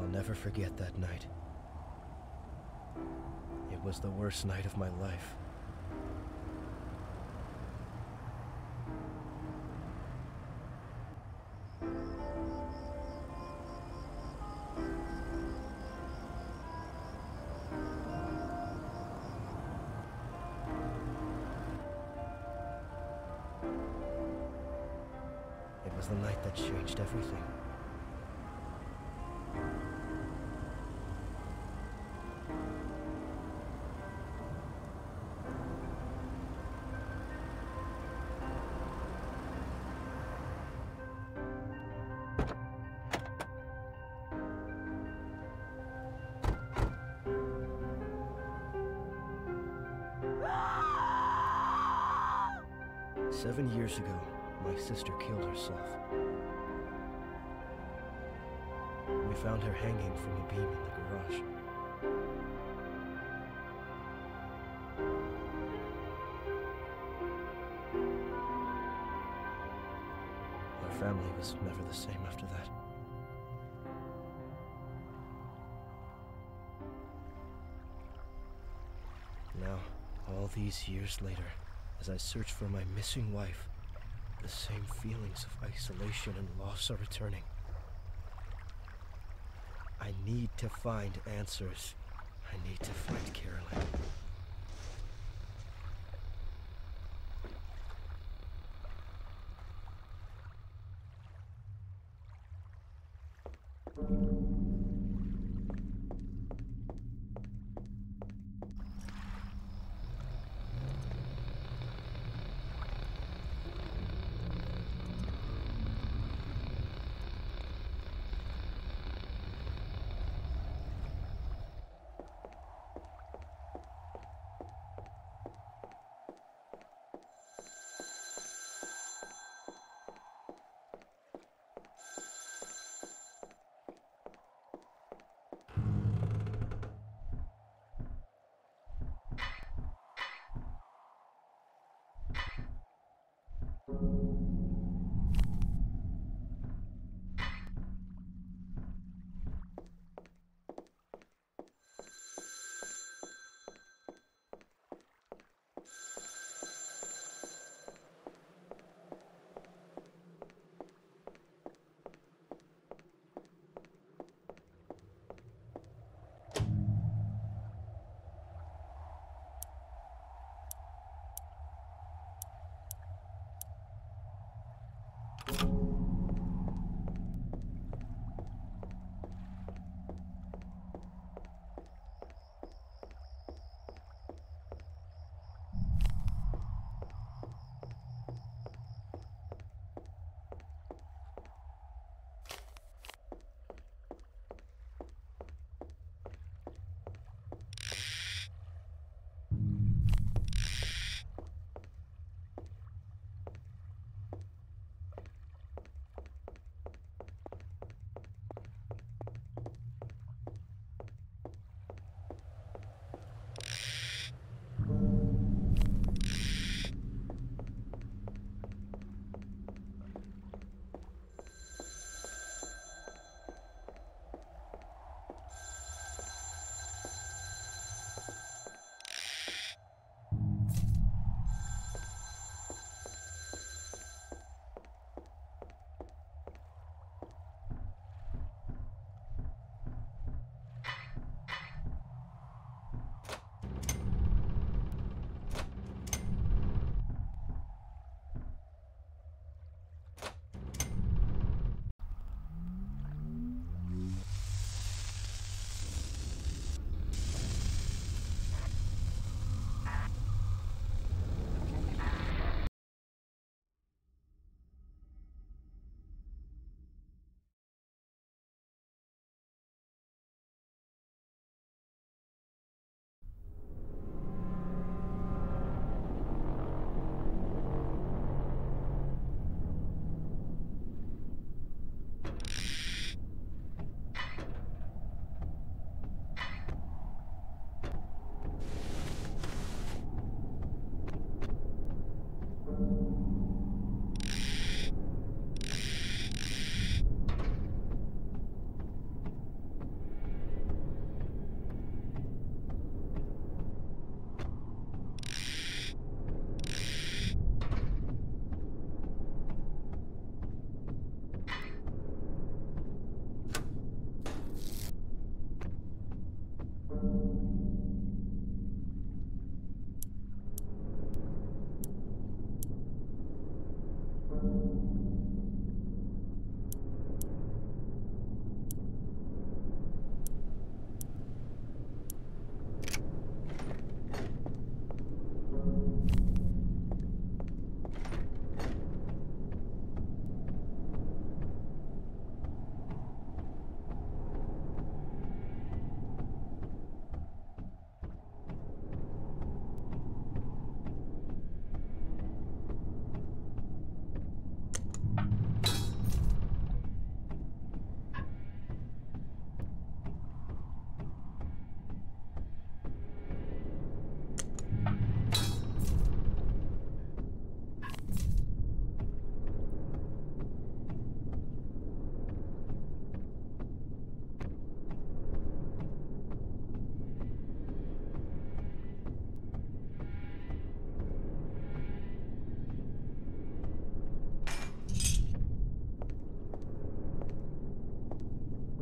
never forget that night. It was the worst night of my life. It was the night that changed everything. Seven years ago, my sister killed herself. We found her hanging from a beam in the garage. Our family was never the same after that. Now, all these years later, as I search for my missing wife, the same feelings of isolation and loss are returning. I need to find answers. I need to find Caroline.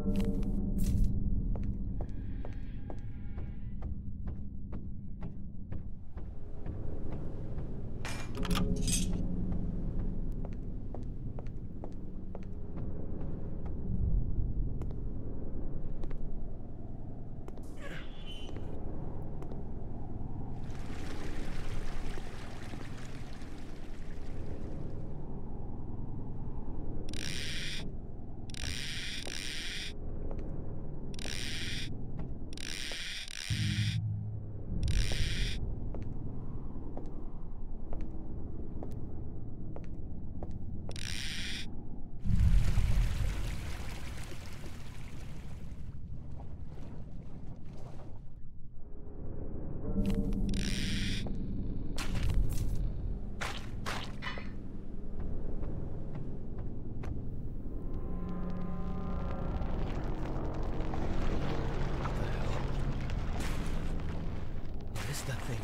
What is that thing?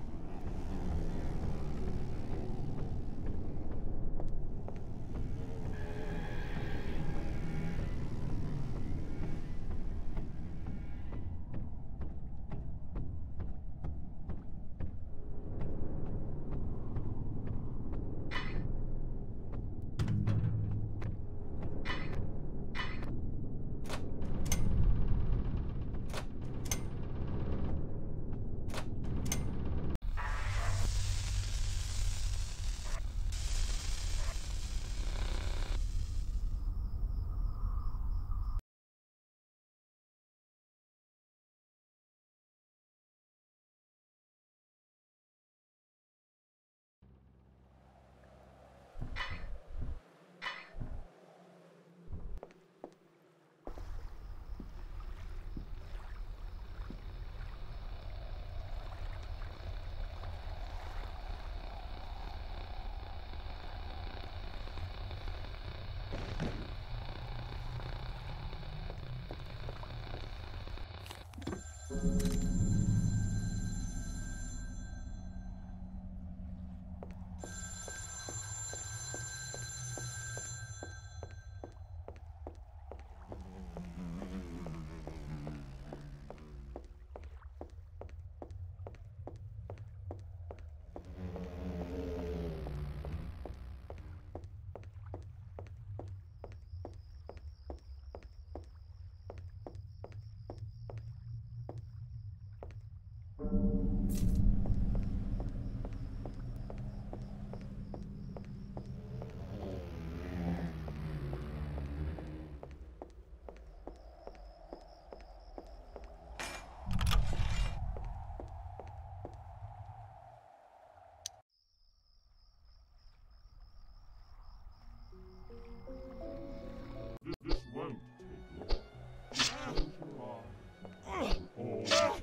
This won't take long. Close your eyes. Oh.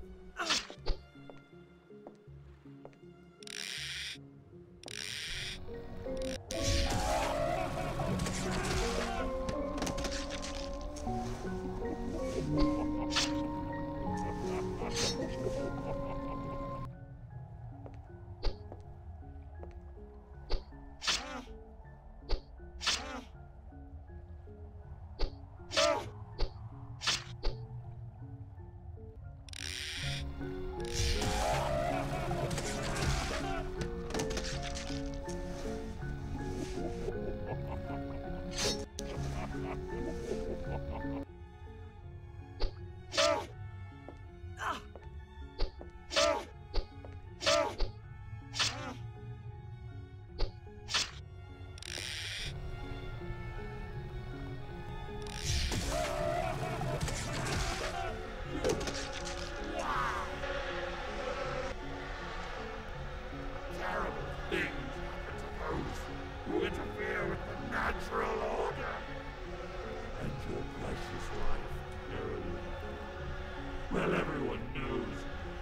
Well, everyone knows.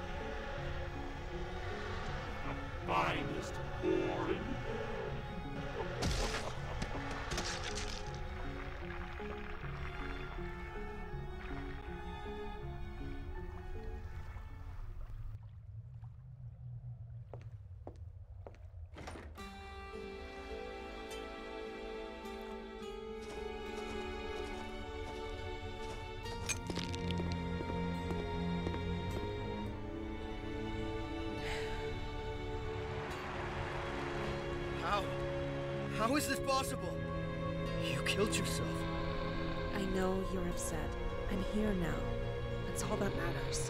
The finest whore in How is this possible? You killed yourself. I know you're upset. I'm here now. That's all that matters.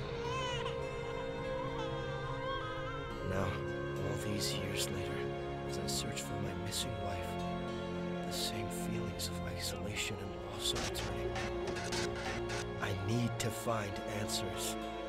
Now, all these years later, as I search for my missing wife, the same feelings of isolation and loss are returning. I need to find answers.